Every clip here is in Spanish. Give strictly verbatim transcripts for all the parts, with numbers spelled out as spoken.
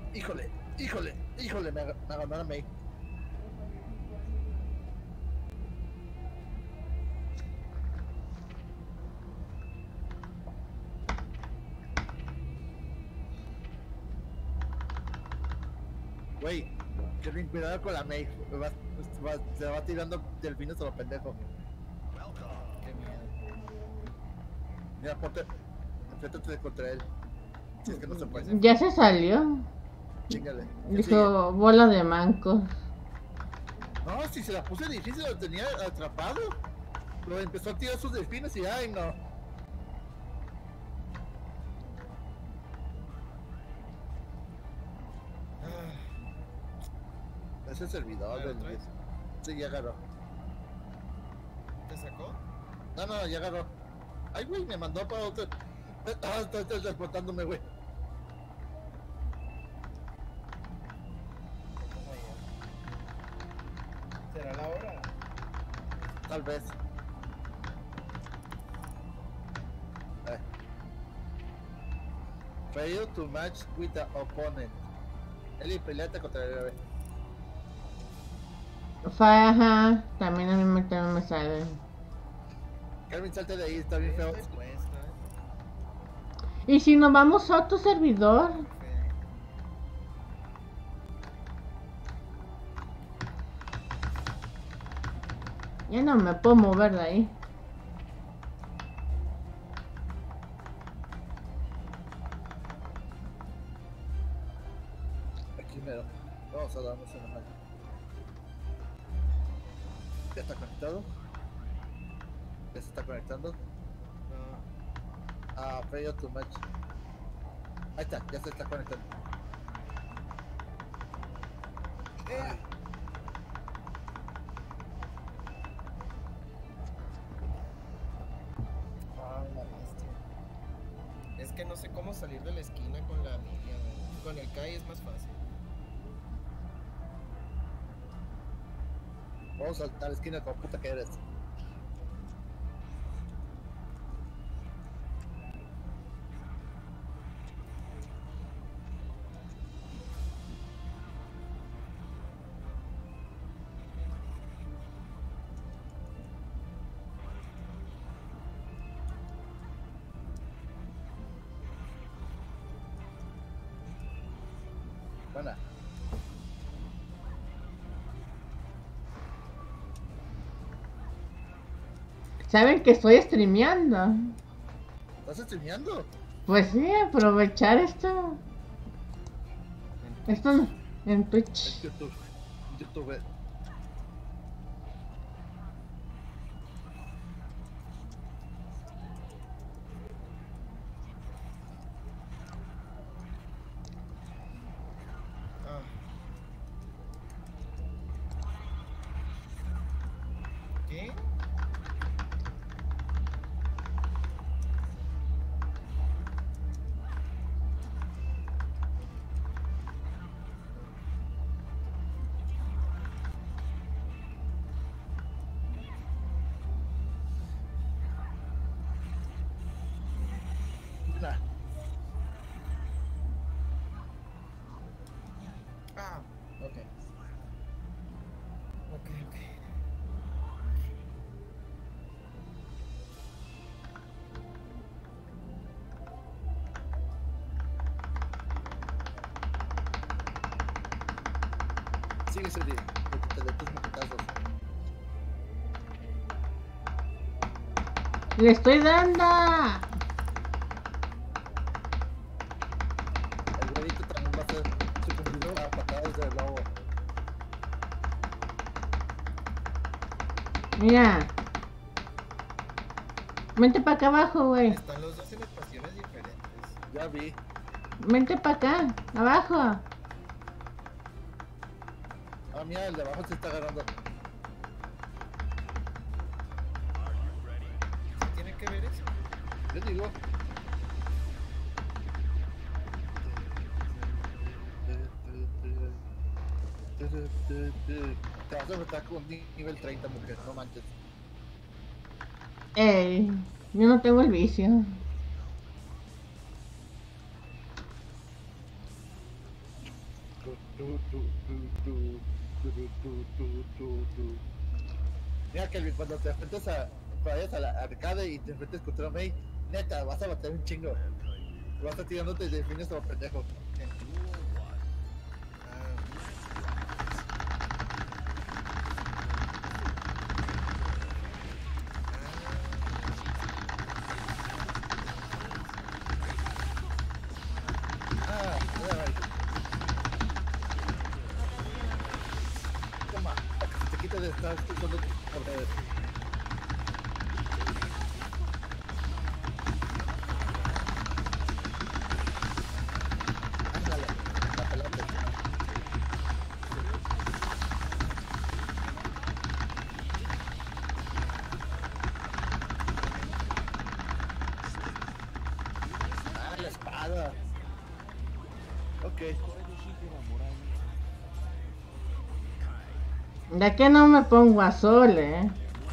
Híjole, híjole, híjole, me, me abandonaron ahí. Güey, Kevin, cuidado con la May. Me va, va, se va tirando delfines a lo pendejo. Qué miedo. Mira, ponte. Enfréntate contra él. Si es que no se puede. Ya se salió. Chíngale. Dijo bola de mancos. No, si se la puse difícil, lo tenía atrapado. Lo empezó a tirar sus delfines y ay, no. Ah. Es el servidor del. Sí, ya agarró. ¿Te sacó? No, no, ya agarró. Ay, güey, me mandó para otro. Ah, está transportándome, güey. ¿Será la hora? Tal vez. Eh. Fail to match with the opponent. Eli, peleate contra el bebé. Faja, también a mí me, también me sale. Carmen, salte de ahí, está bien feo. ¿Y si nos vamos a otro servidor? Ya no me puedo mover de ahí. Aquí mero. Vamos a darnos una mano. ¿Ya está conectado? ¿Ya se está conectando? No. Ah, fail to match. Ahí está, ya se está conectando. Eh. Ah, la bestia. Es que no sé cómo salir de la esquina con la Amelia, güey. Con el Kai es más fácil. Vamos a la esquina con puta que eres. Buena. ¿Saben que estoy streameando? ¿Estás streameando? Pues sí, aprovechar esto. Esto no, en Twitch. En YouTube. YouTube. Ah. ¿Qué? Nah. Ah, ok. Ok, ok. Sigue ese día. Te de tus moquetazos. ¡Le estoy dando! El güeyito también va a ser sucumbido a patadas de lobo. Mira. Vente para acá abajo, güey. Están los dos en estaciones diferentes. Ya vi. Vente para acá, abajo. Ah, mira, el de abajo se está agarrando. ¿Qué tiene que ver eso? Yo digo. Te vas a enfrentar con un nivel treinta, mujer, no manches. Ey, yo no tengo el vicio. Tu, tu, tu, tu, tu, tu, tu, tu, tu, tu. Mira, Kelvin, cuando te enfrentes a, vayas a la arcade y te enfrentes contra May, neta, vas a bater un chingo. Vas a estar tirándote de fines como pendejo. Ah, mira, ahí. Toma, para que se te quite de estar usando tus poderes. Ándale, la pelota. Ah, la espada. Ok. Ya que no me pongo a sol, eh.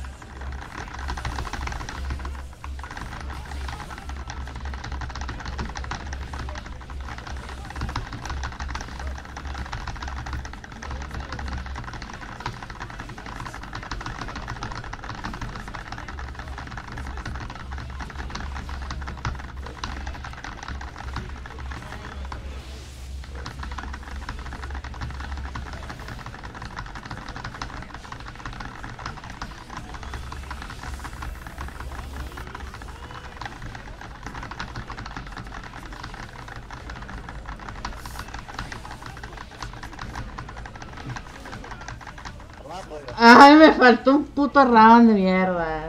Abajo, ya. Ay, me faltó un puto round de mierda.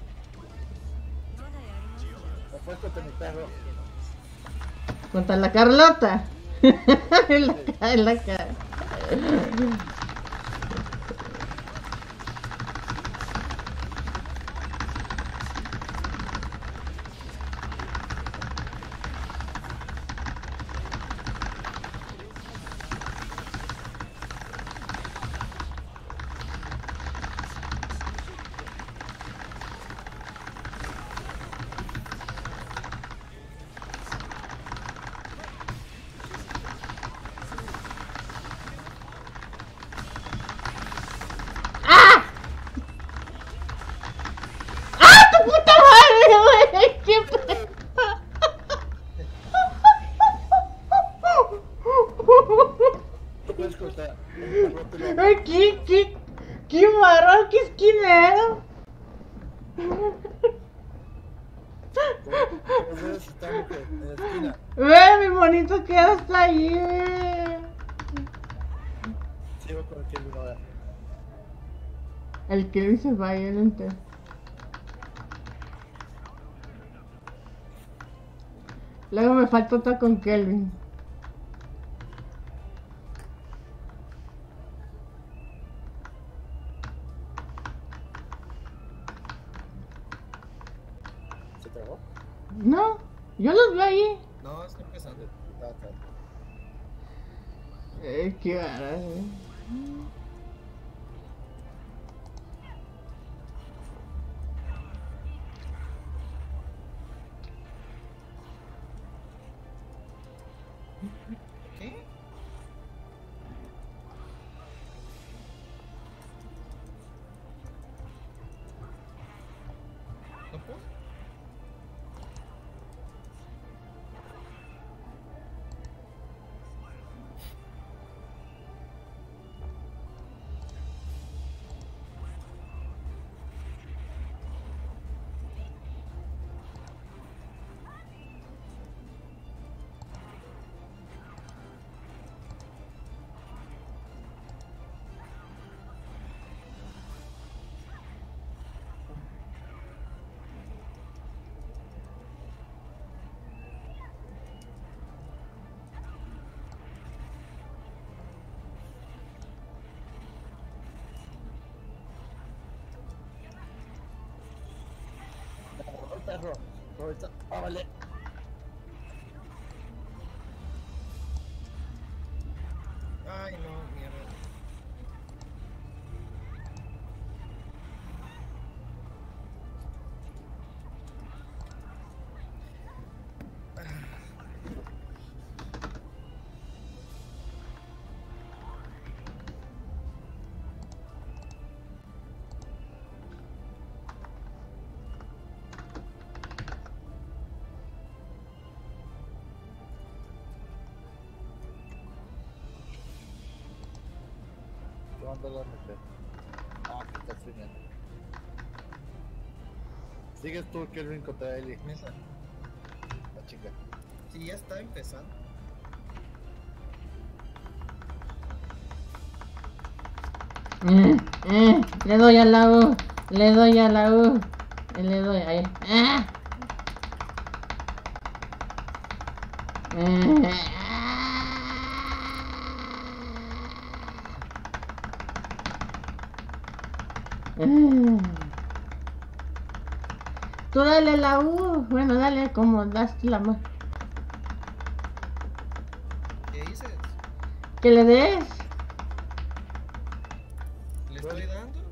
Me fue contra mi perro. Contra la Carlota. En la cara, en la cara. ¡Puta madre, güey! ¡Qué pedo! No puedes cortar. Un perro te lo- Ay, qué, qué, qué marrón, qué esquinero. Como ves, estamos en la esquina. Ve, mi bonito queda hasta ahí, ve. Sigo con el Kelvin ahora. El que se va ahí adelante. Luego me falta otra con Kelvin. ¿Se trabó? No, yo los veo ahí. No, está empezando. No, está. Eh, qué barato, eh. ¿Qué? ¿No puedo? Me agarró el perro. Ahorita. Ah, vale. Ay, no, mierda. llevándolo a meter. Ah, que está streameando. Sigues tú, Kelvin, contra Eli. Mesa. La chica. Sí, ya está empezando. Eh, eh, le doy a la U. Le doy a la U. Le doy ahí. ¡Ah! Eh, eh. Tú dale la U. Bueno, dale como das la mano. ¿Qué dices? Que le des. ¿Le estoy dando?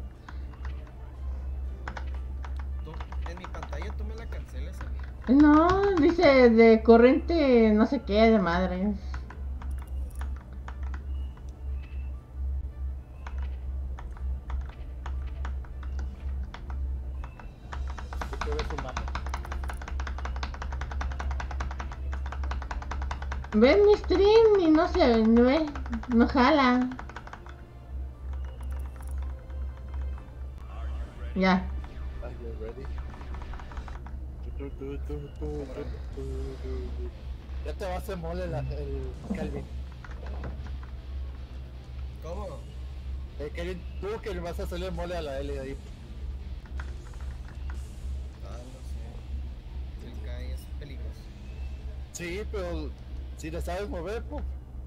Tú- en mi pantalla tú me la cancelas a mí. No, dice de corriente no sé qué de madre. Yo quiero ver su mano. Ve mi stream y no se ve, no jala. Ya. Are you ready? Tu, tu, tu, tu, tu, tu, tu, tu. Ya te va a hacer mole la, el Kelvin. ¿Cómo? Eh, Kelvin, tú que le vas a hacerle mole a la L ahí. Ah, no sé. El cae es peligroso. Sí, pero si le sabes mover, pues.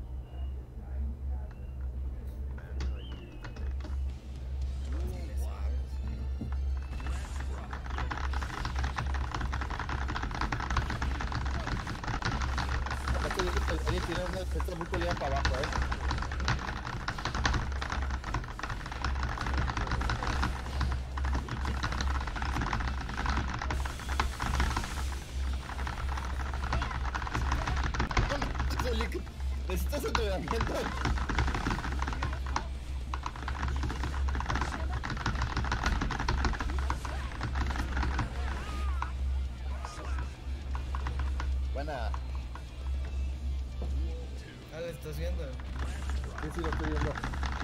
Ni le sabes. Aparte de que el Kelvin tiene una defensa muy colida para abajo, eh. Necesitas entrenamiento. Buena. Ah, ¿le estás viendo? Sí, sí, lo estoy viendo.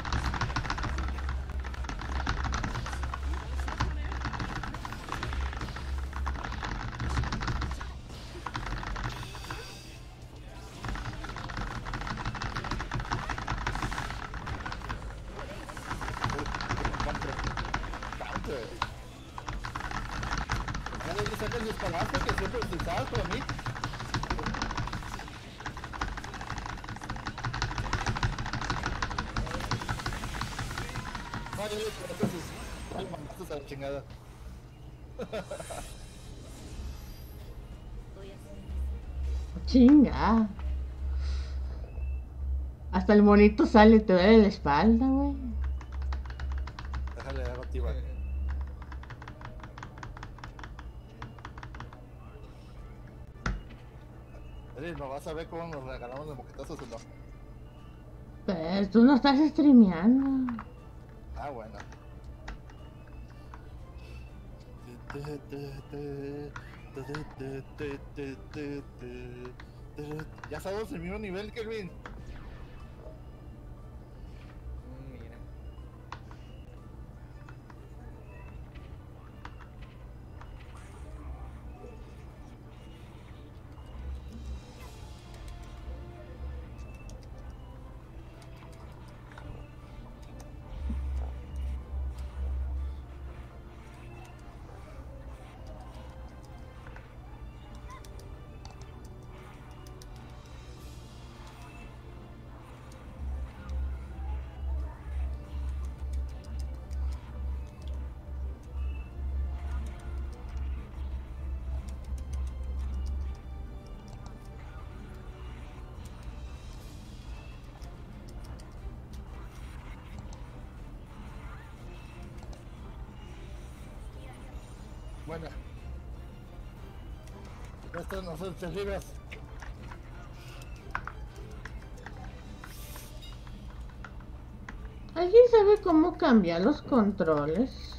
Counter. Counter. Ya le sacas el espadazo que siempre utilizabas para mí. No, yo le saco sus al mandatos a la chingada. Chinga. Hasta el monito sale, te duele la espalda, güey. Déjale hago activa. Eres, ¿no vas a ver cómo nos regalamos los moquetazos o no? Pero tú no estás streameando. Ah, bueno. Ya estamos en el mismo nivel, Kelvin. Mm, mira. Bueno. Estos no son terribles. ¿Alguien sabe cómo cambiar los controles?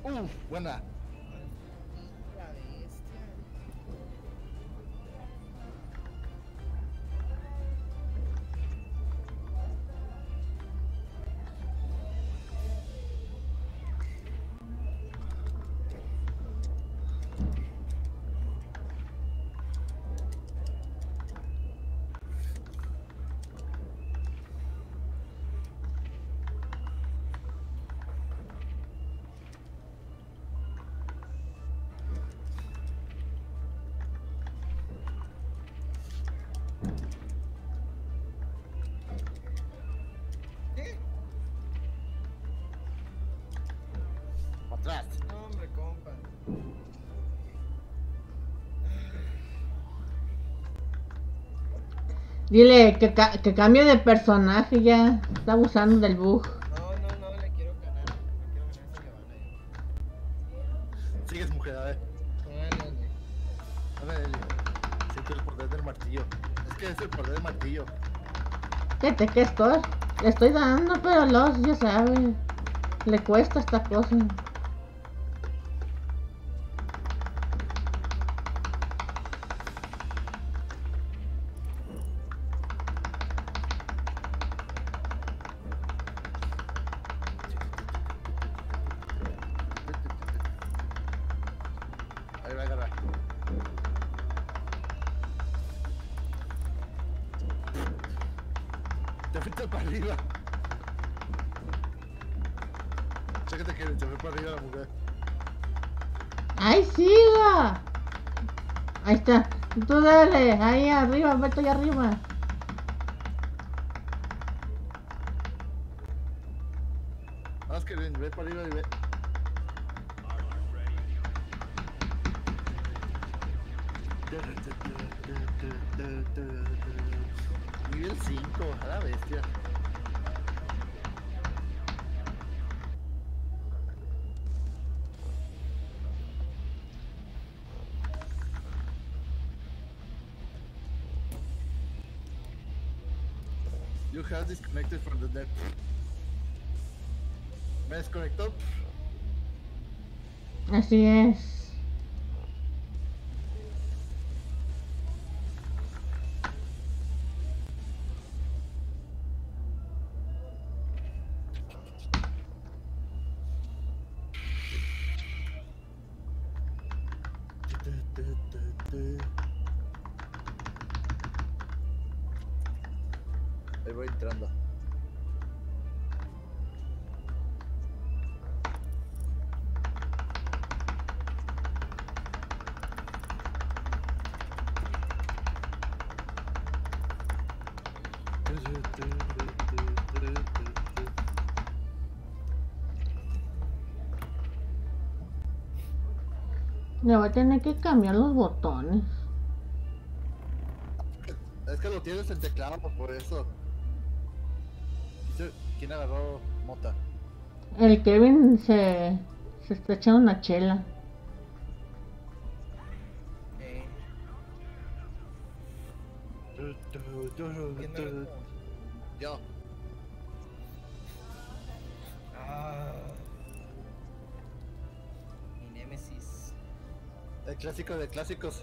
Uf, buena. La bestia. ¿Qué? Atrás. No, hombre, compa. Dile que, ca que cambie de personaje ya. Está abusando del bug. No, no, no, le quiero ganar. Le quiero ganar a esa Giovanna. eh. Sigues, mujer, a ver. Ándale. A ver, Eli. Siento el poder del martillo. Es que es el poder del martillo. ¿Qué te que estoy? Le estoy dando, pero los ya sabe. Le cuesta esta cosa. Ahí va a agarrar. Te fuiste para arriba. Sé que te quieren, se fue para arriba la mujer. ¡Ay, siga! Ahí está. Tú dale. Ahí arriba, vete ahí arriba. Haz que ven, ve para arriba y ve. Nivel cinco, a la bestia. You have disconnected from the net. ¿Me desconectó? Así es. Ahí voy entrando. Le voy a tener que cambiar los botones. Es que lo tienes en teclado, por eso. ¿Quién agarró mota? El Kevin se, se está echando una chela. Eh, ¿quién me lo- Yo. Ah. Mi némesis. El clásico de clásicos.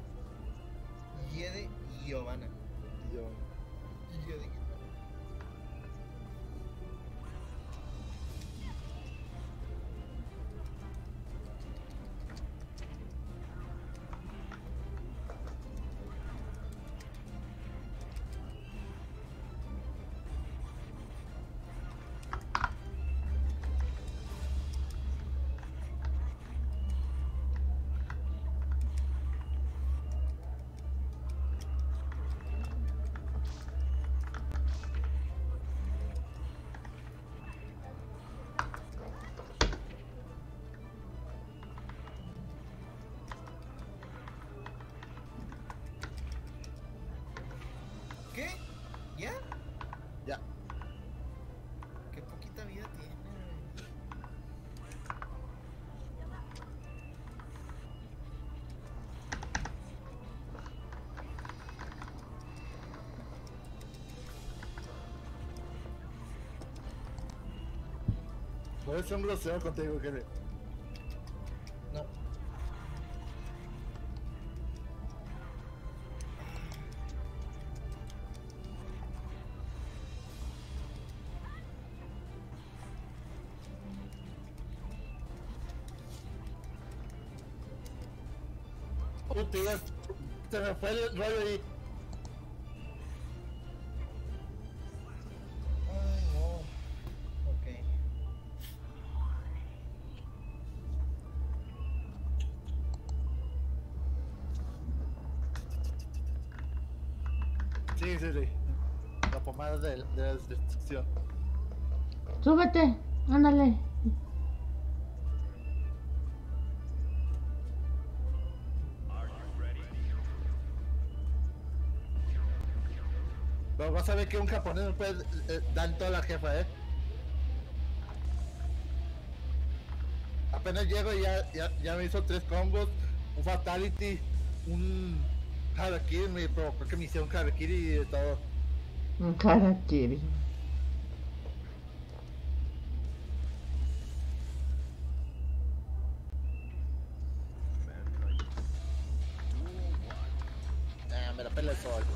Yede y Giovanna. Yo. Yede y Giovanna. ¿Qué? ¿Ya? Ya. Qué poquita vida tiene. Voy a hacer un grosero contigo, Kelly. tío, se me fue el rollo ahí. Ay, no. Ok. Sí, sí, sí. La pomada de, de la destrucción. Súbete, ándale. Pero vas a ver que un japonés no puede eh, dar toda la jefa, eh. Apenas llego y ya, ya, ya me hizo tres combos, un fatality, un harakiri, me provocó que me hiciera un harakiri y de todo. Un harakiri. Ah, me la pela el sol.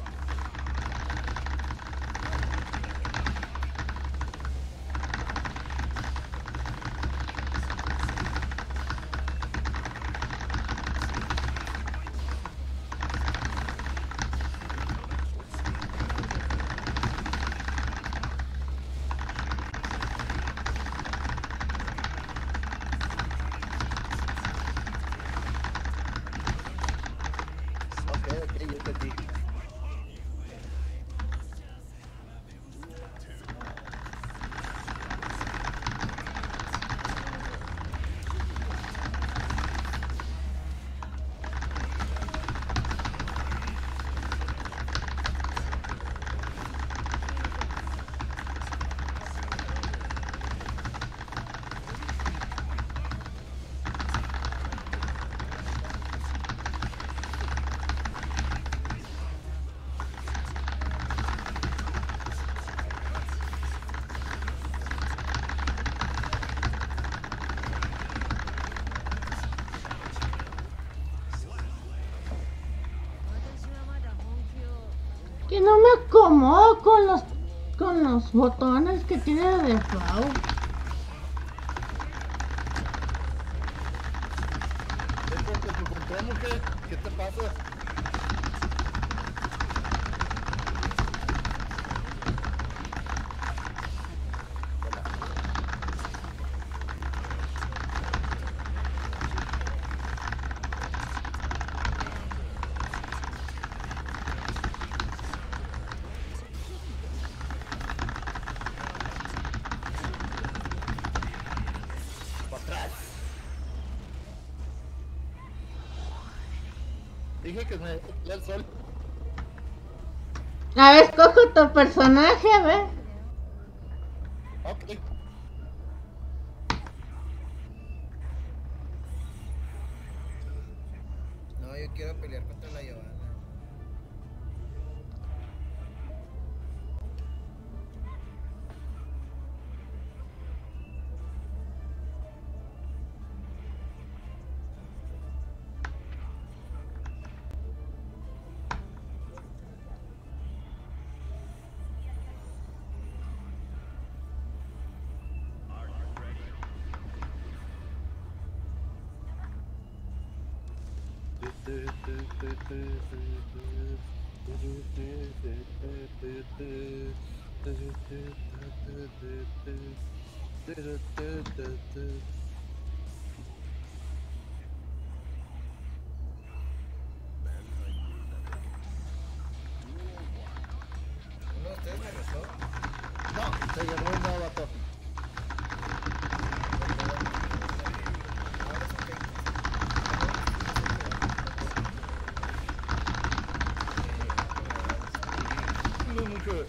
Ok, ok, yo entendí. Que no me acomodo con los con los botones que tiene de default. Es porque tu control, mujer, ¿qué te pasa? Para atrás. Dije que me dé el sol. A ver, escojo tu personaje, a ver. Ok. No, yo quiero pelear contra la Giovanna. ¿Uno de ustedes me restó? No, se llevó un novato. Ahora sí que- No, mujer.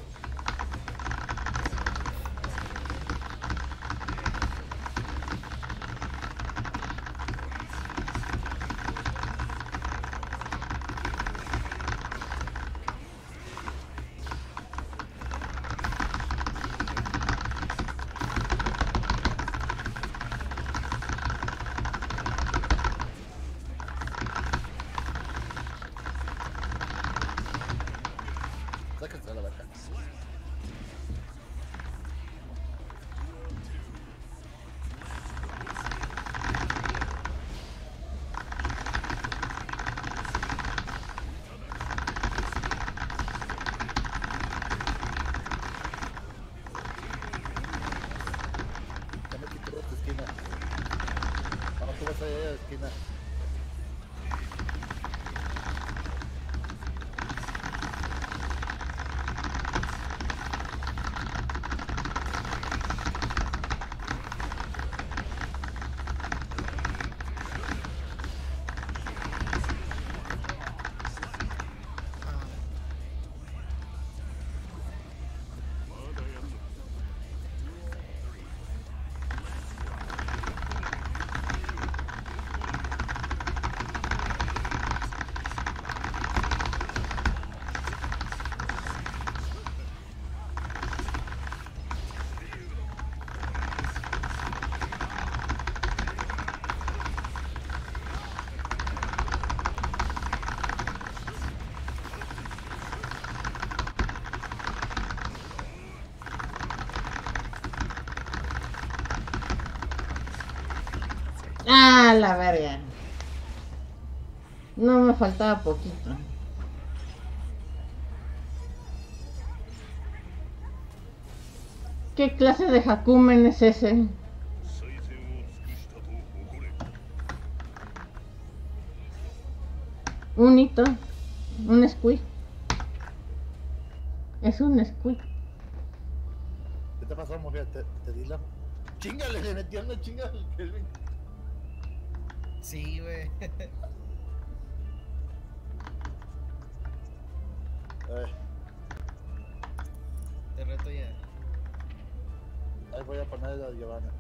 esquina. Ah, la verga. No me faltaba poquito. ¿Qué clase de Hakumen es ese? Un hito. Un squid. Es un squid. ¿Qué te pasó, mujer? ¿Te, te di la... Chingale, le metió una chinga al Kelvin. Sí, güey. Ay, Te reto ya. ahí voy a poner la Giovanna.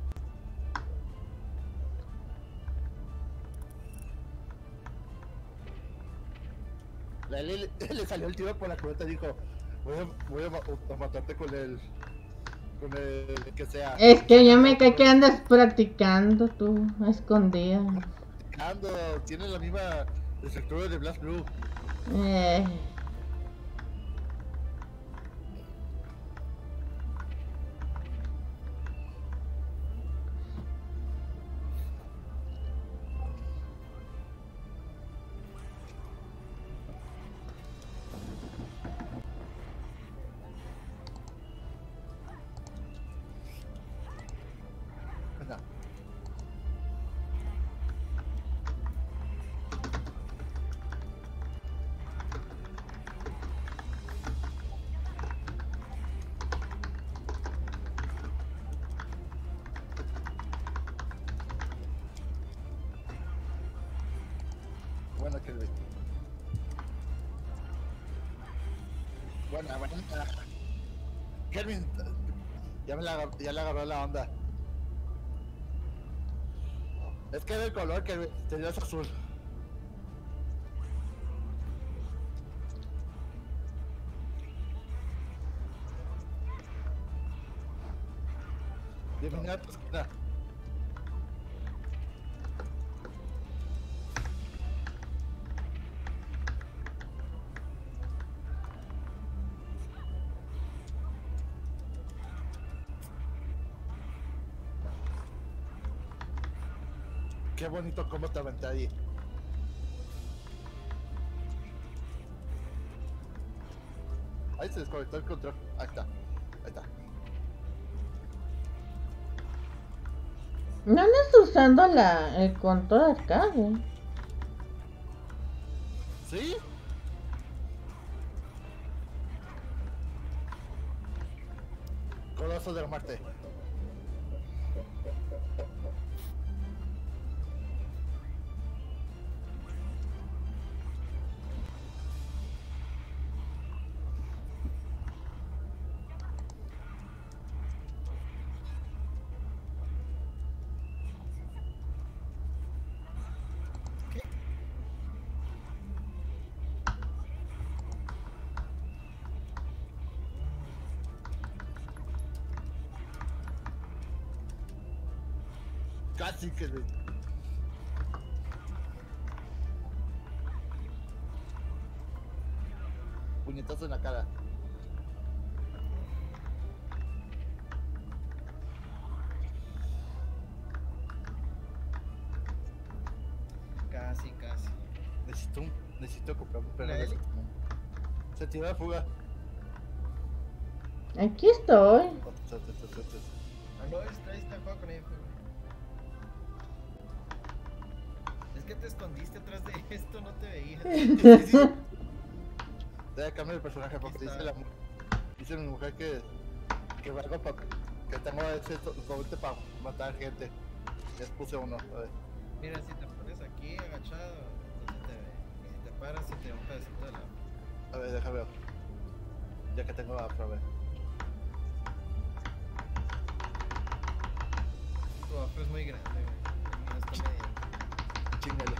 La L le, le salió el tiro por la cubeta y dijo, voy a, voy a, ma- a matarte con el... con el que sea. Es que yo me cae que andas practicando tú, a escondida. Ando, tiene la misma estructura de Blast Blue. Eh. No. Bueno, Kelvin. Buena, buena. Kelvin, ya, me la, agar- ya le agarró la onda. Es que era el color que tenía es azul. Bienvenido a tu esquina. Qué bonito cómo te aventé ahí. Ahí se desconectó el control. Ahí está. Ahí está. No andas usando la, el control arcade. ¿Sí? Coloso de la muerte. Casi que... Puñetazo en la cara. Casi, casi. Necesito un... Necesito comprar un perro ¿La de L? ese. Se tiró la fuga. Aquí estoy. Ah, no, está ahí está el juego con ella. que te escondiste atrás de esto, no te veía. Debe cambiar el personaje porque dice la dice mi mujer que que valgo para que tengo ese doble para matar gente. Les puse uno, a ver. Mira, si te pones aquí agachado, no se te ve. Y si te paras, se te ve un pedacito de la. A ver, déjame ver. Ya que tengo la otra vez. Tu afro es muy grande, güey. El mío está mediano. Chingale.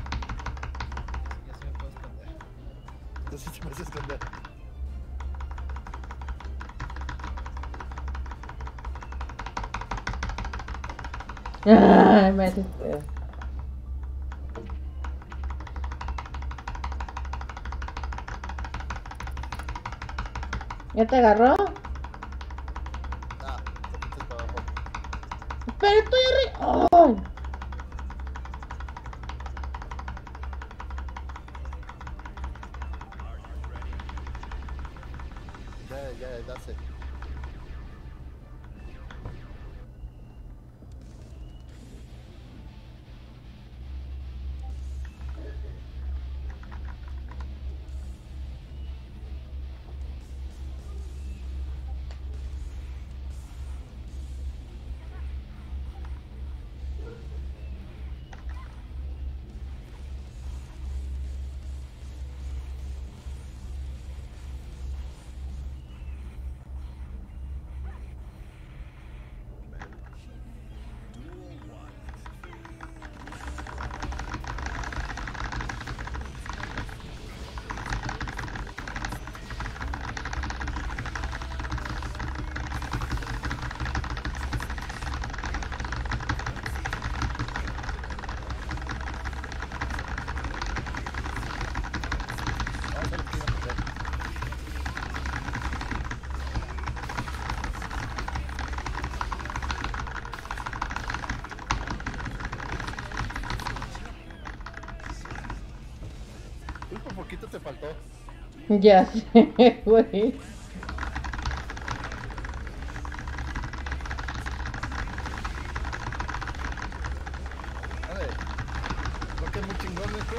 Ya se me puedo esconder. Entonces se me hace esconder. Ay, me desespero. ¿Ya te agarró? Ah, te metes para abajo. Pero estoy arriba. ¡Ay! Ya, ya, ya sé. Uy, por poquito te faltó. Ya sé, güey. A ver. ¿No que es muy chingón esto?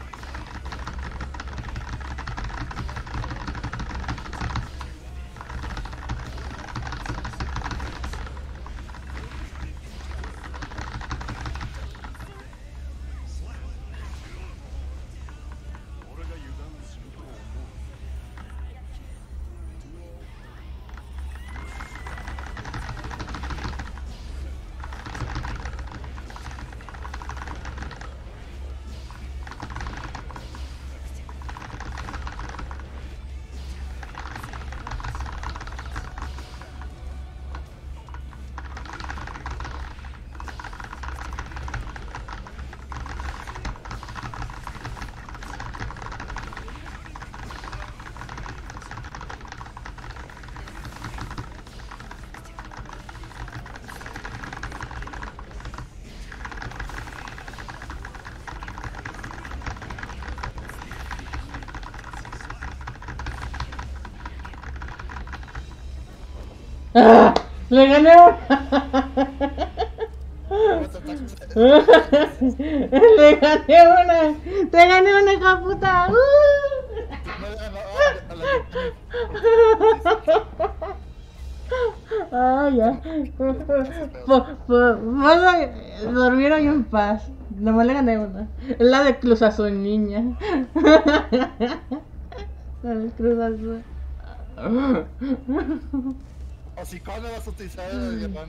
¡Ah! ¡Le gané una! ¡Le gané una! ¡Te gané una, hija puta! ¡Uh! No le ganó a la ¡Ah, ya! Puedo dormir hoy en paz. Nomás le gané una. Es la de Cruz Azul, niña. La de Cruz Azul. O si cuando vas a utilizar el diamante.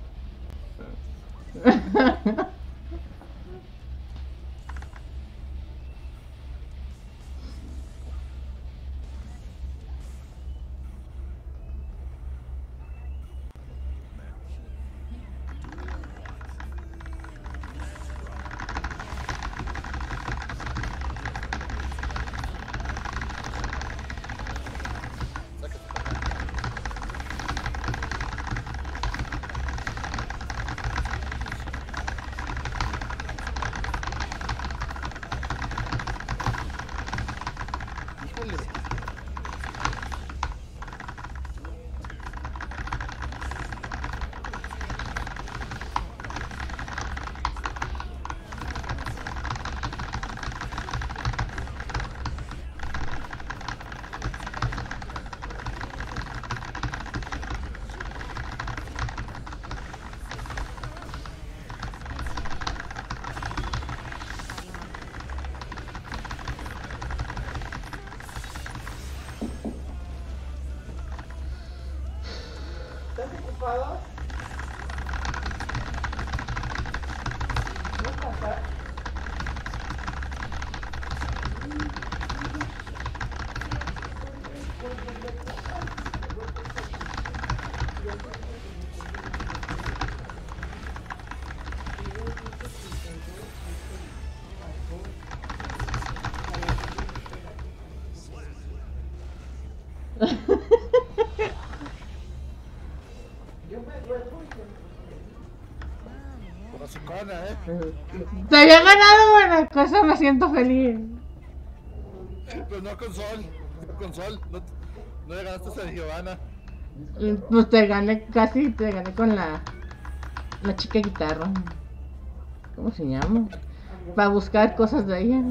Hocicona, eh. Te había ganado, buena cosa, me siento feliz. Pero no con Sol. No con Sol. No, no le ganaste a Giovanna. Pues te gané, casi te gané con la, la chica guitarra. ¿Cómo se llama? Para buscar cosas de ella.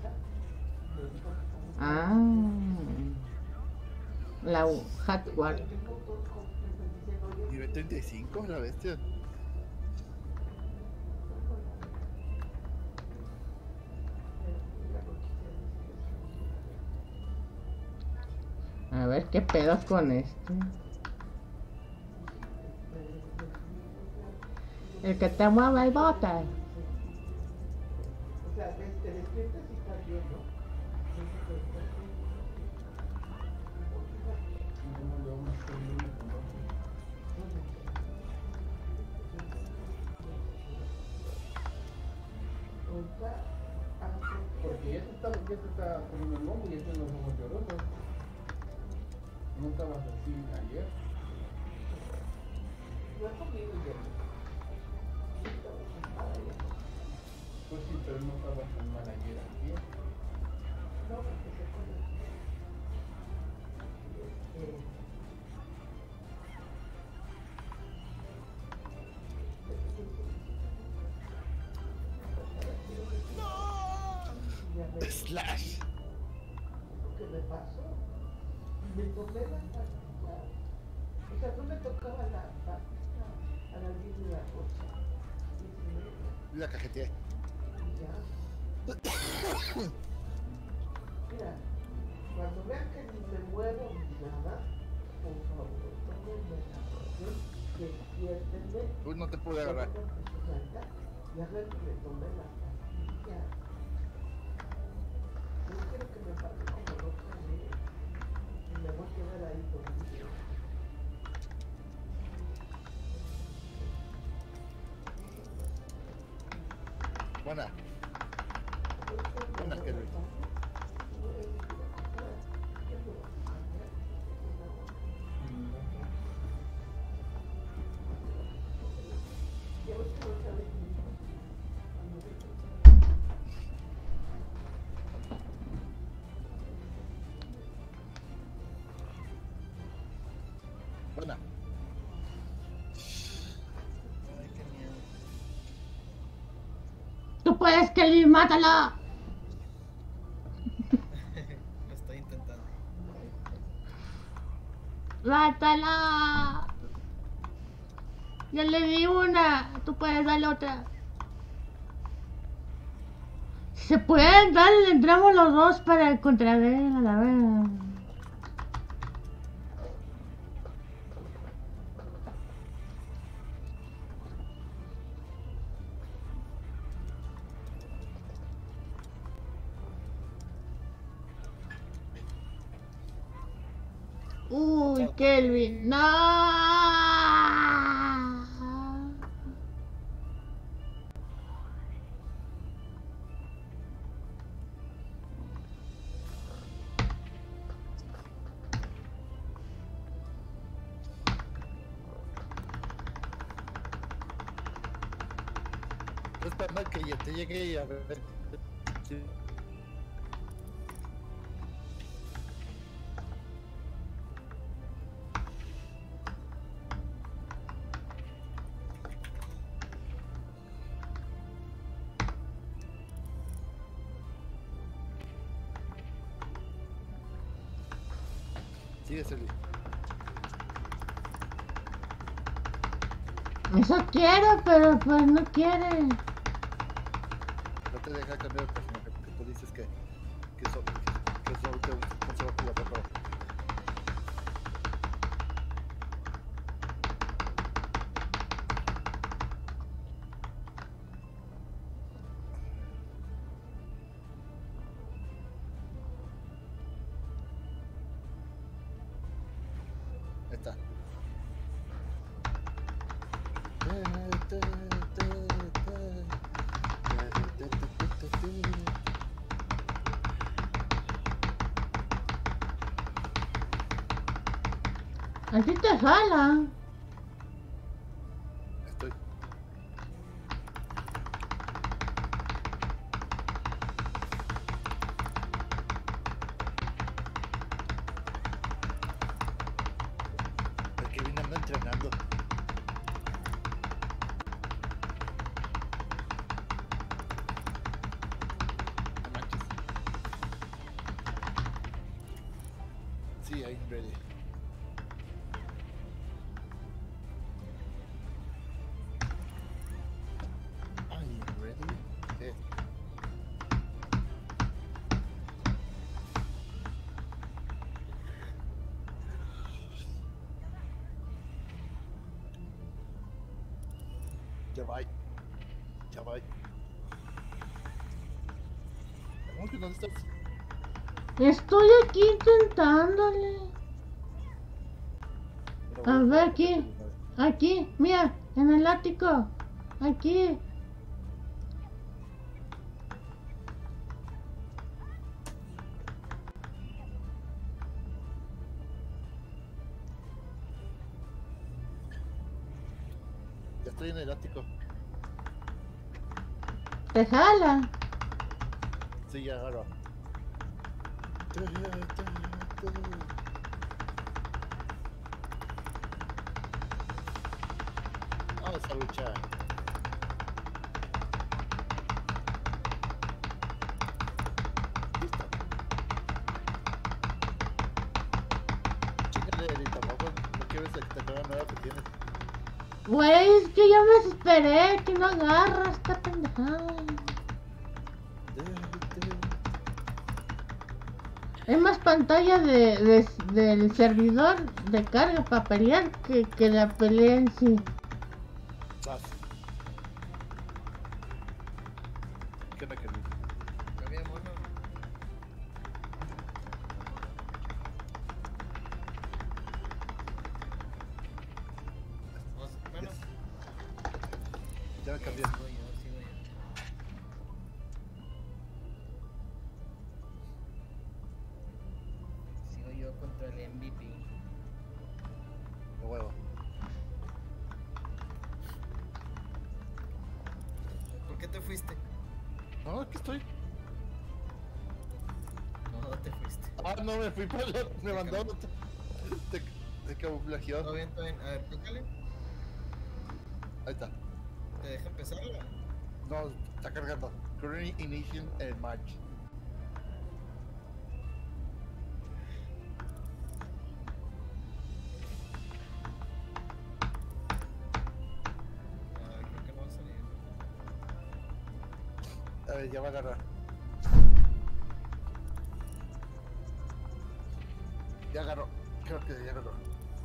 Ah, la Hardware. Nivel treinta y cinco, la bestia. A ver qué pedo con este. El que te mueve el bote. Porque ya se está, ya se está poniendo el lomo y ya nos somos llorosos. No estabas así ayer. No he comido ya. Pues sí, pero no estabas tan mal ayer aquí. No, porque se pone. Slash. Lo que me pasó, me tomé la pastilla, o sea, no me tocaba la pastilla a las diez de la noche, diez y media, La cajeteé. y ya. Mira, cuando vean que ni me muevo ni nada, por favor, tómenme la presión, despiértenme. Uy, no te pude agarrar. Y hagan que me tome la pastilla. Yo quiero que me pase como dos meses y me voy a quedar ahí conmigo. Buena. Buena, Kelvin. Buena. Ay, qué miedo. Tú puedes, Kelly, mátala. Lo estoy intentando. Mátala. Ya le di una. Tú puedes darle otra. Si se pueden dar, le entramos los dos para encontrar a él a la vez. Uy, Kelvin, no. Estoy esperando que ya te llegue y a ver. Sí. Sigue, Selvi. Eso quiere, pero pues no quiere. No te deja cambiar de personaje porque tú dices que, que eso, que eso te conserva tu ropa. Ahí está. A ti te jala. Estoy. I'm ready. I'm ready. Eh. Ya va. Ya va. ¿Cómo que dónde estás? Estoy aquí intentándole. A ver, aquí. Aquí, mira, en el ático. Aquí. Ya estoy en el ático. Te jala. Sí, ya agarro. Vamos a luchar. Listo. Chícale, Erita, tampoco no quieres que te nueva nueva que tienes. Güey, es que ya me esperé, que no agarra esta pendejada. Es más pantalla de, de- del servidor de carga para pelear que, que la pelea en sí. Vas. ¿Qué me querés? Había mono. O sea, bueno, Ya me cambié. sigo yo, sigo yo. Sigo yo contra el M V P. De huevo. ¿Por qué te fuiste? No, aquí estoy. No, no te fuiste. Ah, no, me fui para el otro. Me Te mandó cambié. otro. Te, te camuflajeó. Todo bien, todo bien. A ver, tócale. Ahí está. ¿Te deja empezarla? No, está cargando. Current Initiation en March. Ah, creo que no va a salir. A ver, ya va a agarrar. Ya agarró. Creo que ya agarró.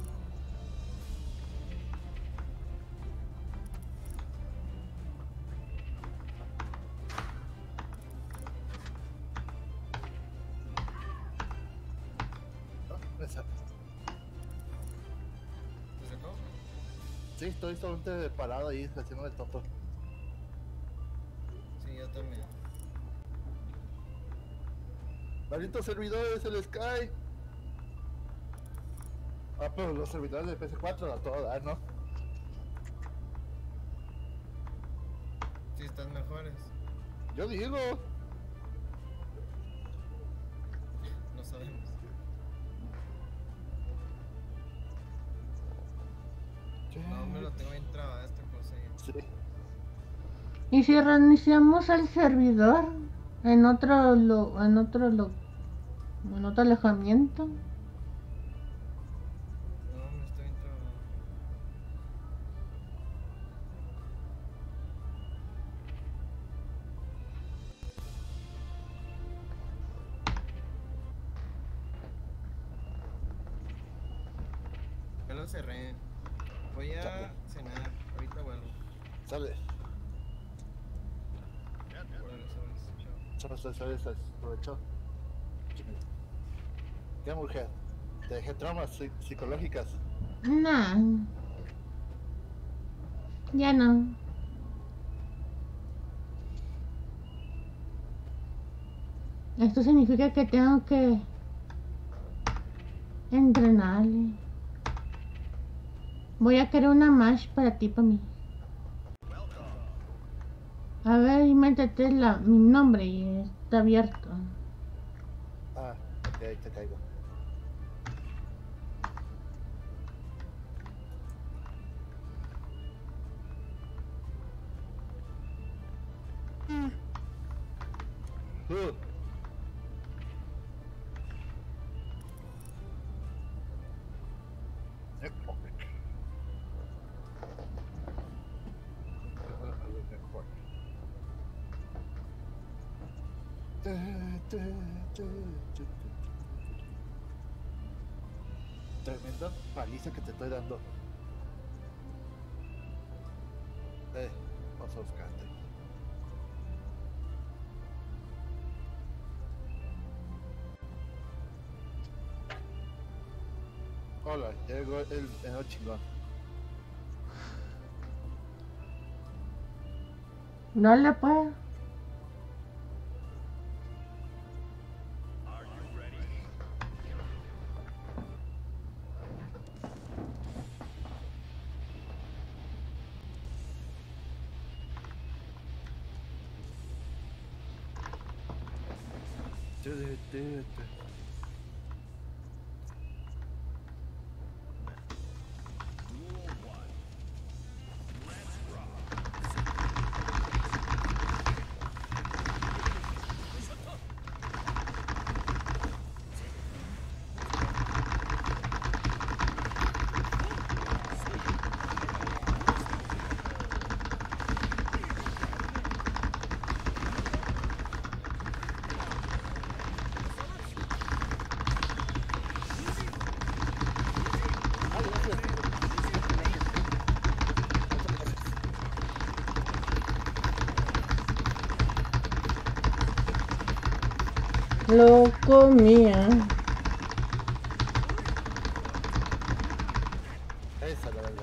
No, me sale. ¿Te sacó? Sí, estoy solamente parado ahí haciendo el tonto. Sí, yo también. Malditos servidores, el Sky. Ah, pero los servidores de P S cuatro a todo dar, ¿no? Sí, están mejores. Yo digo. No sabemos. No, me lo tengo bien trabada esta cosa. Sí. ¿Y si reiniciamos el servidor en otro lo, en otro lo, en otro alojamiento? No, me estoy bien trabada. Ya lo cerré. Voy a Chale. cenar. Ahorita vuelvo. Sale. Órale, sobres. Chao. Solo se sale, aprovechó. ¿Qué mujer? Te dejé traumas psi- psicológicas. Nah. Ya no. Esto significa que tengo que entrenarle. Voy a crear una mash para ti, para mí. A ver, invéntate la, mi nombre y está abierto. Ah, ok, ahí te caigo. Uh. Tremenda paliza que te estoy dando. Eh, vamos a buscarte. Hola, llegó el, el, el chingón. No le puedo. Lo comía. Esa es la verdad.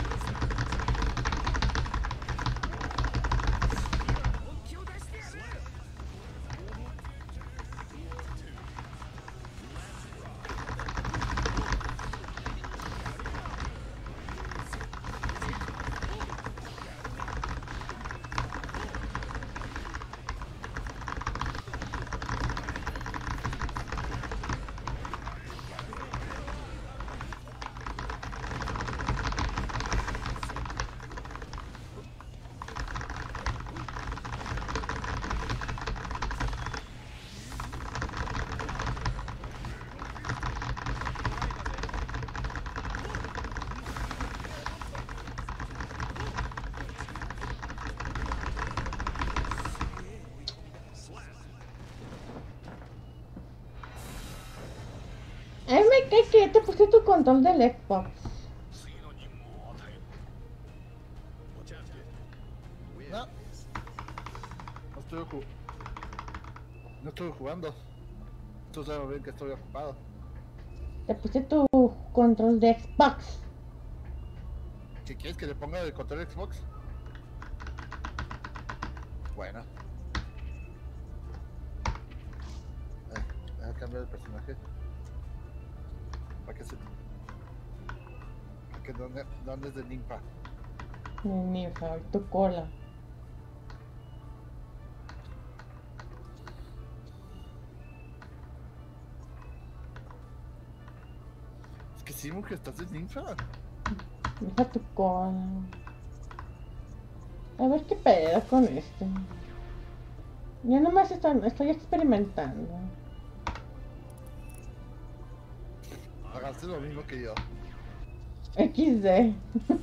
Eh, me cae que ya te puse tu control del Xbox. No, No estoy, ju- no estoy jugando. Tú sabes bien que estoy ocupado. Te puse tu control de Xbox. ¿Qué quieres que le ponga el control Xbox? Bueno. Eh, voy a cambiar el personaje. Para que se... Para que no, no andes de ninfa. Ni sabes tu cola. Es que sí, mujer, estás de ninfa. Deja tu cola. A ver qué pedo con esto. Ya nomás estoy, estoy experimentando. Hagaste lo mismo que yo. equis de.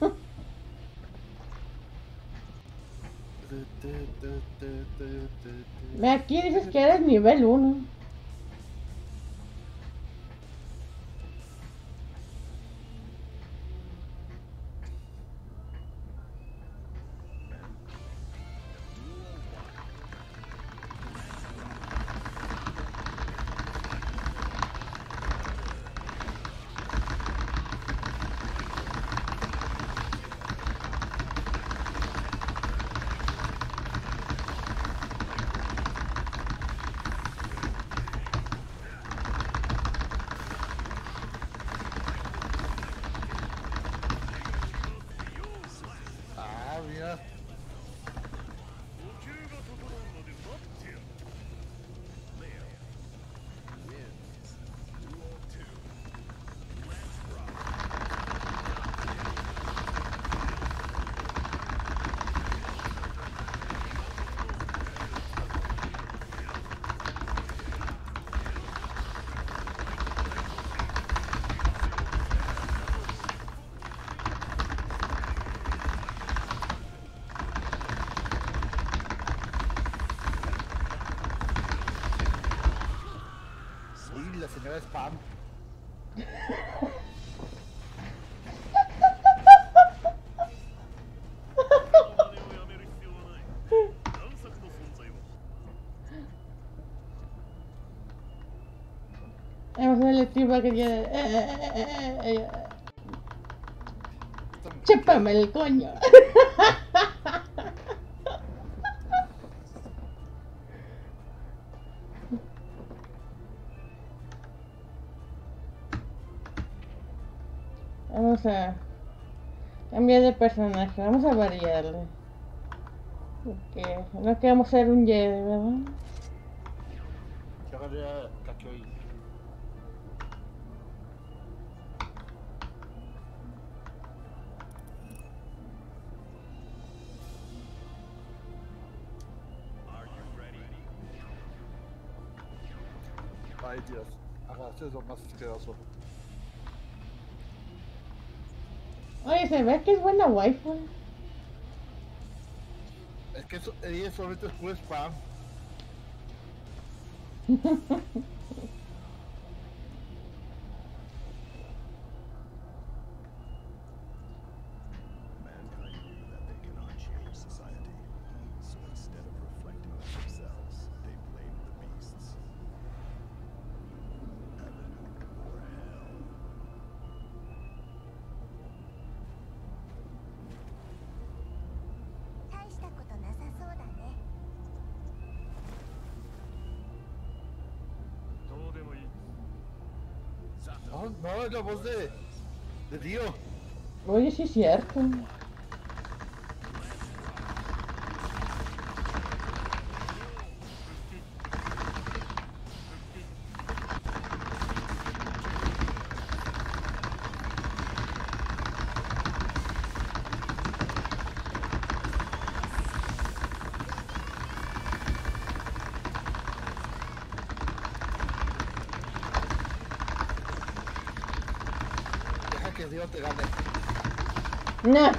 Aquí dices que eres nivel uno. spam. Vamos a darle tiempo que ya. Chépame el coño. Vamos a cambiar de personaje, vamos a variarle. Porque no queremos ser un Jedi, ¿verdad? Yo agarré a Kakyoin. Ay Dios, agarraste es lo más asqueroso. Oye, se ve que es buena waifu. Es que eso, ella solamente es puro spam. Mankind knew that they cannot change society, so instead of reflecting on themselves, they blamed the beasts. Heaven or hell. 大したことなさそうだね。 どうでもいい。 No, no, es la voz de, de Dio. Oye, sí es cierto. Deja que Dio te gane. No.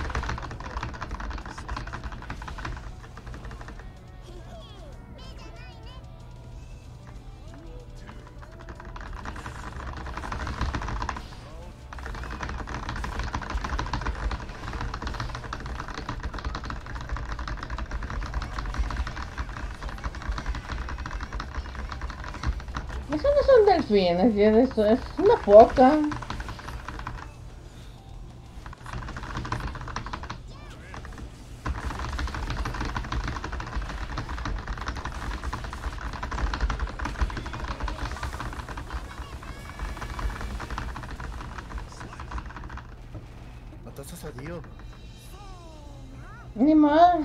Eso no son delfines, ya de eso es una foca. Mataste a Dio. Ni más.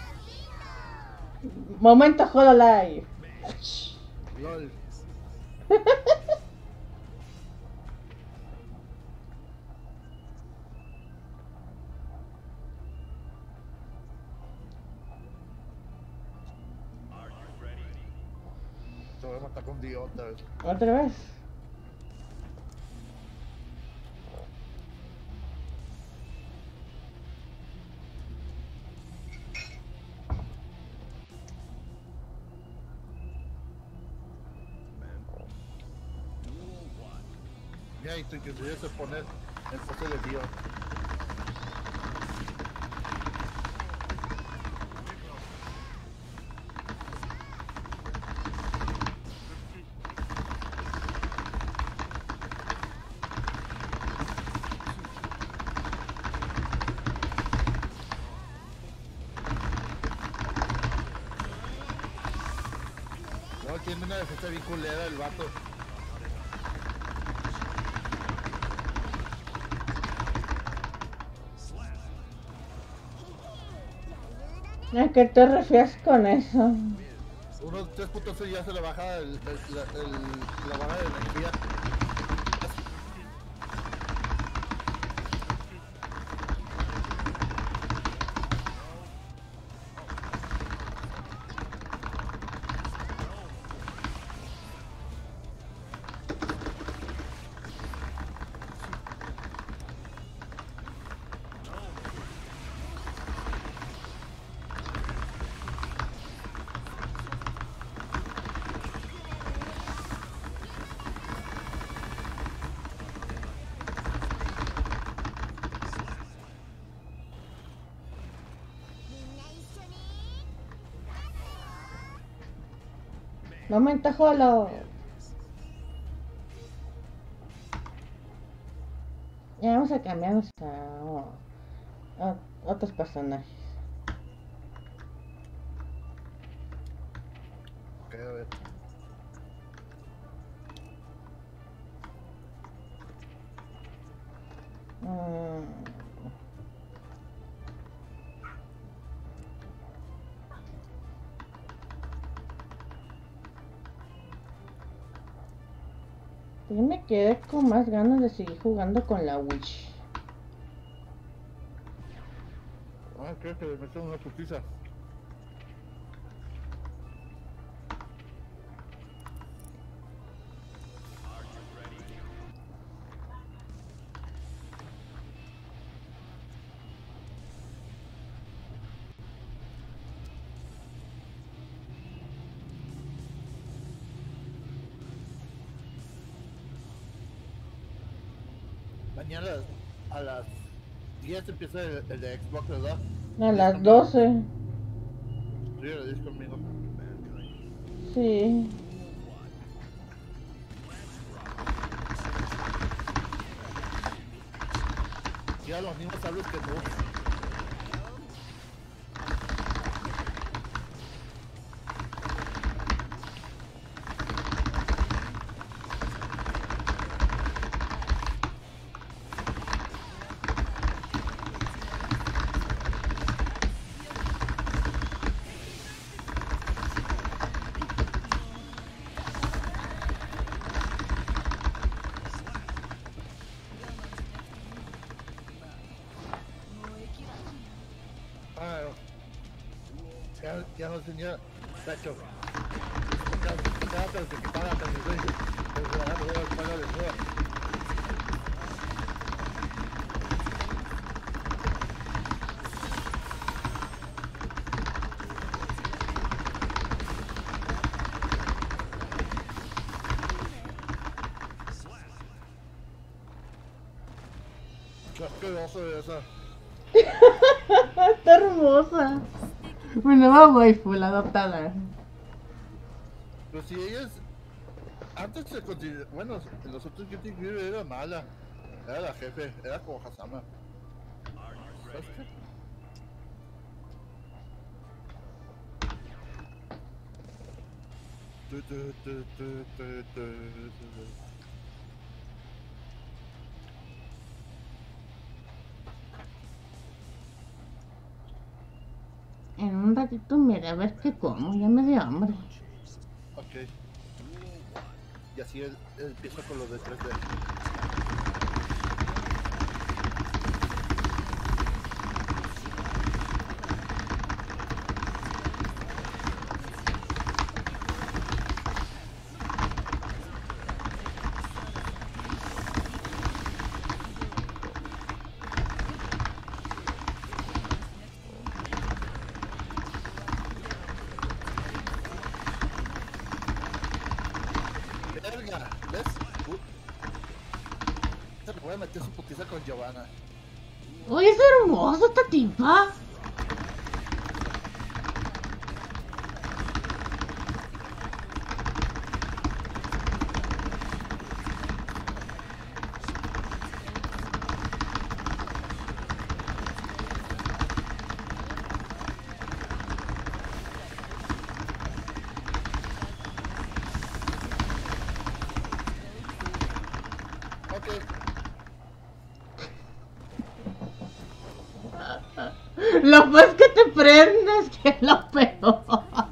Momento Hololive. LOL. Te voy a matar con Dio otra vez. Otra vez. Mira, y tú que se pone el pose de Dio. No, tiene una defensa bien culera el vato. ¿A qué te refieres con eso? Unos tres puntos y ya se le baja el, el- la, el- la barra de energía. Momento, Holo. Ya vamos a cambiarnos a, a otros personajes. Ok, a ver. Mm. Yo me quedé con más ganas de seguir jugando con la Wish. Ah, creo que le metieron una putiza. Mañana a las diez empieza el, el de Xbox, ¿verdad? A las doce. Sí, lo dices conmigo. Sí. Ya los mismos sables que tú. Ya, ya no tenía tacho. Ya, pero se quitaba hasta mi güey. Pero se la da por el pago de nuevo. Qué asqueroso es eso. Está hermosa. Mi nueva waifu, la adoptada. Pero si ellas antes se consideraba, bueno, en los otros Guilty Gear era mala, era la jefe, era como Hasama. ¿Sabes qué? Tu, tu, tu, tu, tu, tu, tu. En un ratito me iré a ver qué como, ya me dio hambre. Ok. Y así él, él empieza con lo de tres D. Verga, ¿ves? Uh. Se me voy a meter su putiza con Giovanna. Oye, es hermosa esta tipa. Lo más que te prendes, que es lo peor.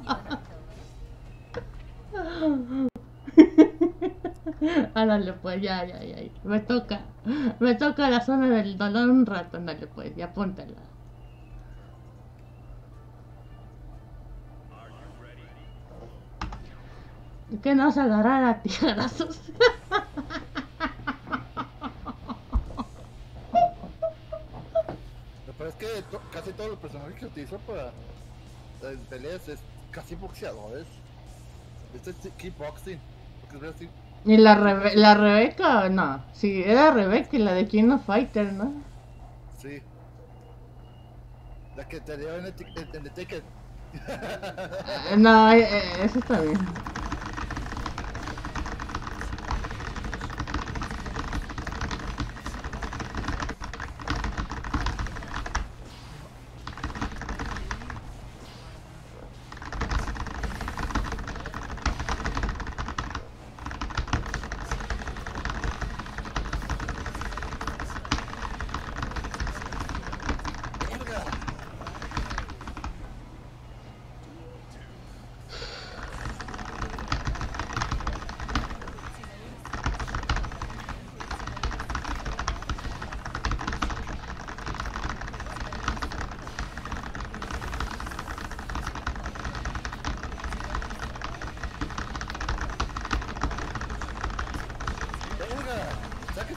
Ándale pues, ya, ya, ya. Me toca. Me toca la zona del dolor un rato, ándale pues, ya póntela. ¿Qué nos agarrar a tijerazos? Pero es que to casi todos los personajes que utilizó para en peleas es casi boxeadores. Este es kickboxing. Porque es así. ¿Y la, Rebe la Rebeca? No, sí, era Rebeca y la de King of Fighter, ¿no? Sí. La que te dio en el, en el ticket. No, eh, eso está bien.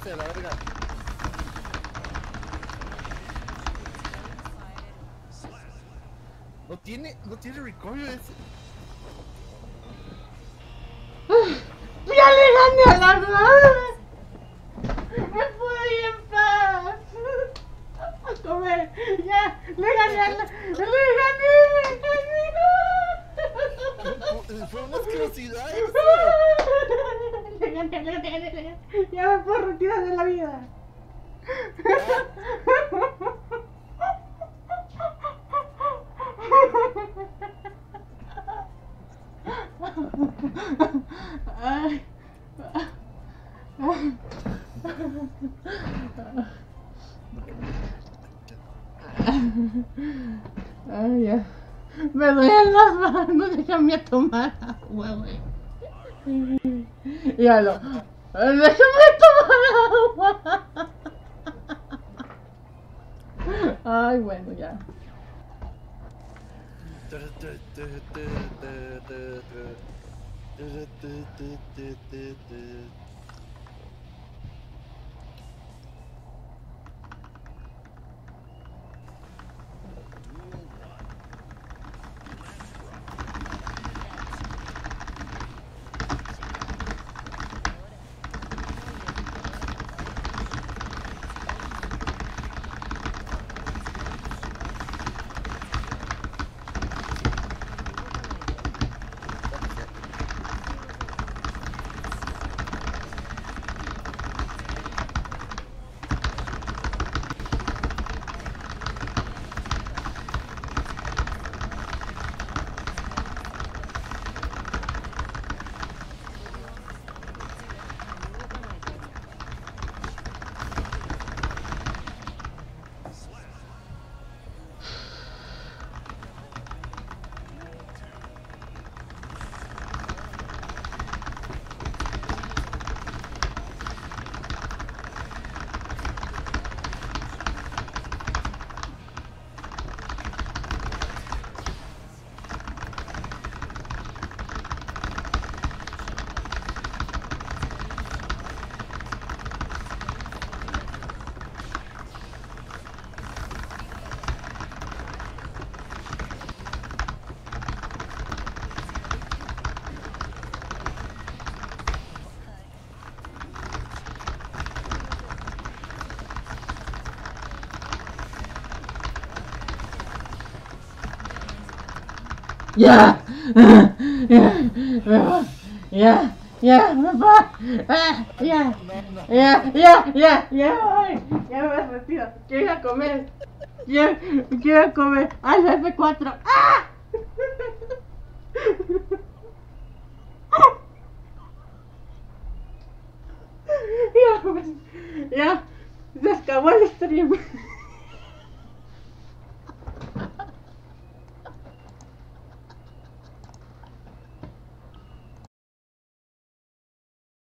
váyase a la verga. No tiene, no tiene recoil ese. ¡Ya le gané a la madre! ¡Me pude ir en paz! A comer, ya, le gané a la... ¡Le gané! ¡Le gané! Fue una asquerosidad eso. Le gané, le gané, le gané. Ya me puedo retirar de la vida. Ay. Ay, ya. Me duelen las manos, déjame tomar agua, güey. Míralo. Déjame tomar agua. Ay, bueno, ya. Ya, ya, ya, me voy, ah, ya, ya, ya, ya, ya voy, ya me retiro, quiero ir a comer, quiero, quiero comer, al F cuatro, ¡ah!